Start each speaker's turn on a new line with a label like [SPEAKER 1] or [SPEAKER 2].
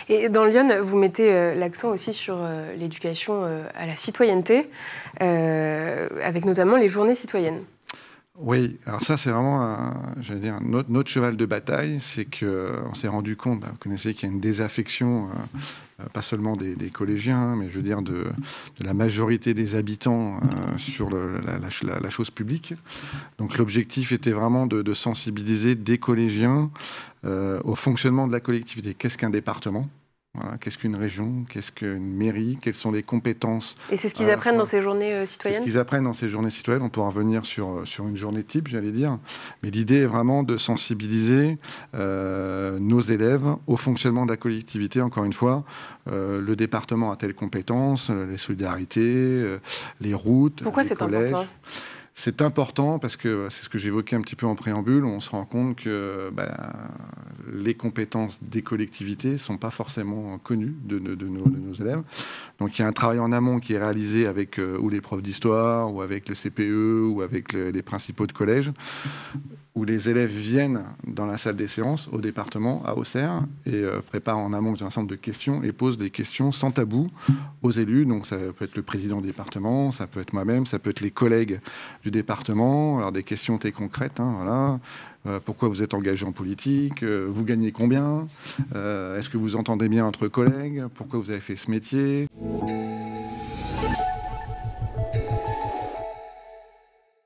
[SPEAKER 1] Et dans Lyon, vous mettez l'accent aussi sur l'éducation à la citoyenneté, avec notamment les journées citoyennes.
[SPEAKER 2] Oui, alors ça c'est vraiment, j'allais dire, notre cheval de bataille, c'est qu'on s'est rendu compte, vous connaissez qu'il y a une désaffection, pas seulement des collégiens, mais je veux dire de la majorité des habitants sur la chose publique. Donc l'objectif était vraiment de sensibiliser des collégiens au fonctionnement de la collectivité. Qu'est-ce qu'un département ? Voilà, qu'est-ce qu'une région? Qu'est-ce qu'une mairie? Quelles sont les compétences?
[SPEAKER 1] Et c'est ce qu'ils apprennent dans ces journées citoyennes?
[SPEAKER 2] C'est ce qu'ils apprennent dans ces journées citoyennes. On pourra revenir sur une journée type, j'allais dire. Mais l'idée est vraiment de sensibiliser nos élèves au fonctionnement de la collectivité. Encore une fois, le département a telle compétence, les solidarités, les routes,
[SPEAKER 1] Pourquoi
[SPEAKER 2] les
[SPEAKER 1] c'est
[SPEAKER 2] collèges.
[SPEAKER 1] important?
[SPEAKER 2] C'est important parce que c'est ce que j'évoquais un petit peu en préambule. On se rend compte que les compétences des collectivités ne sont pas forcément connues de nos élèves. Donc il y a un travail en amont qui est réalisé avec ou les profs d'histoire, ou avec le CPE, ou avec les principaux de collège, où les élèves viennent dans la salle des séances au département, à Auxerre, et préparent en amont un certain nombre de questions et posent des questions sans tabou aux élus. Donc ça peut être le président du département, ça peut être moi-même, ça peut être les collègues du département. Alors des questions très concrètes, voilà. Pourquoi vous êtes engagé en politique? Vous gagnez combien? Est-ce que vous entendez bien entre collègues? Pourquoi vous avez fait ce métier?